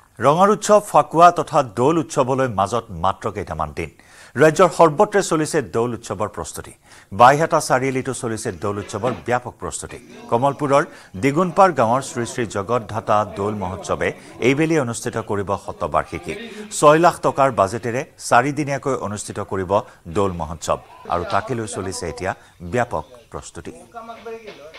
ৰঙৰ উৎসৱ ফাকুৱা তথা দৌল উৎসৱলৈ মাজত মাত্ৰ কেইটামান দিন ৰাজ্যৰ সৰ্বত্ৰে চলিছে দৌল উৎসৱৰ প্ৰস্তুতি বাইহাটা চাৰিআলিতো চলিছে দৌল উৎসৱৰ ব্যাপক প্ৰস্তুতি কমলপুৰৰ দিগুনপাৰ গাঁৱৰ শ্ৰী শ্ৰী জগতধাতা দৌল মহোৎসৱে এইবেলি অনুষ্ঠিত কৰিব শতবাৰ্ষিকী 6 লাখ টকাৰ বাজেটেৰে 4 দিনীয়াকৈ অনুষ্ঠিত কৰিব দৌল মহোৎসৱ আৰু তাকে লৈ চলিছে এতিয়া ব্যাপক প্ৰস্তুতি